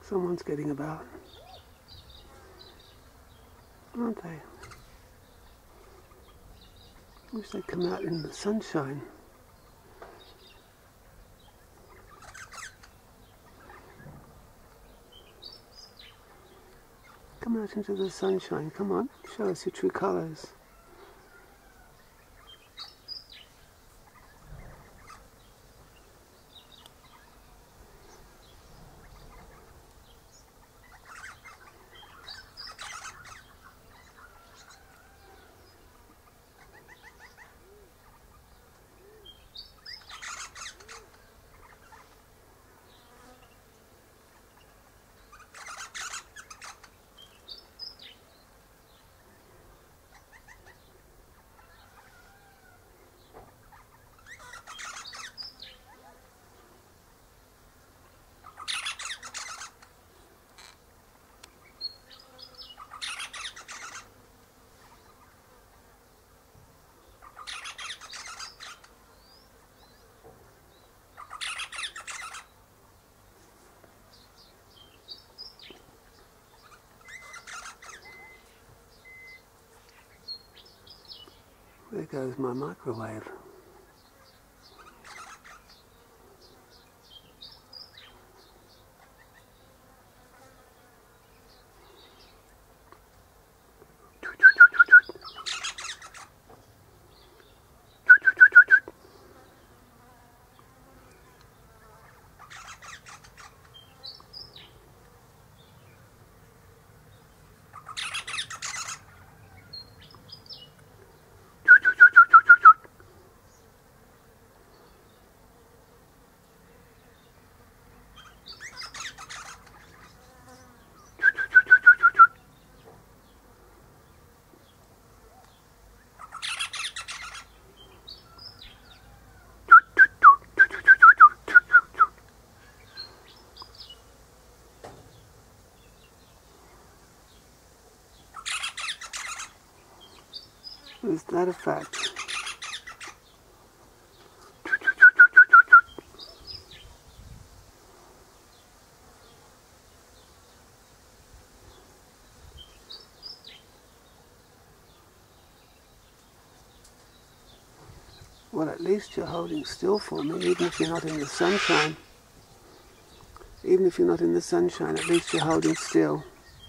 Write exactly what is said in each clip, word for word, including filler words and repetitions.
Someone's getting about, aren't they? Wish they'd come out in the sunshine. Come out into the sunshine, come on, show us your true colours. There goes my microwave. Is that a fact? Well, at least you're holding still for me, even if you're not in the sunshine. Even if you're not in the sunshine, at least you're holding still.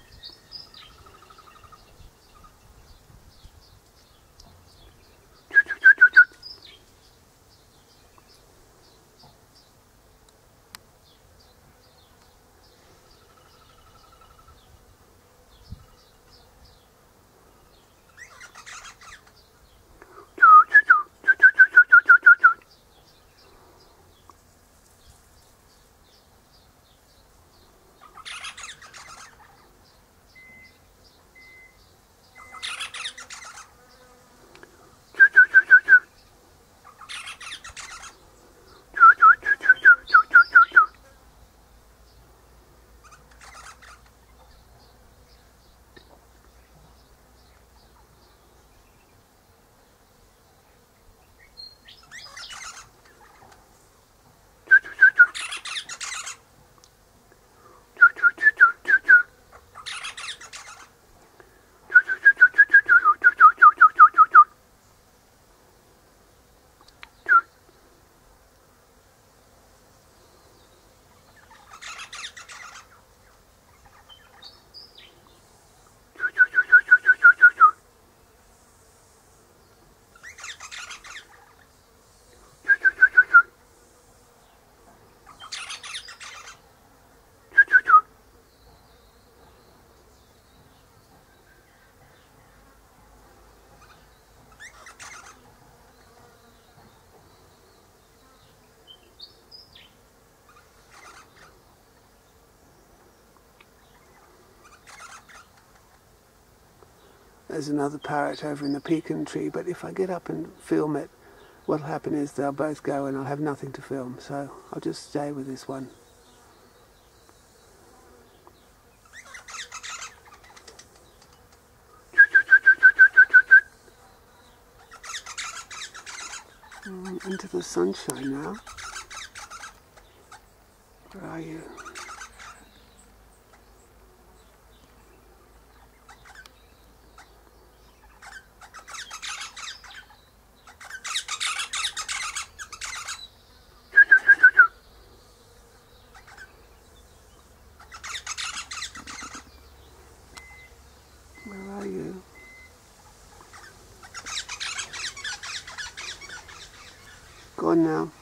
There's another parrot over in the pecan tree, but if I get up and film it, what'll happen is they'll both go and I'll have nothing to film, so I'll just stay with this one. Mm, into the sunshine now. Where are you? Where are you? Go on now.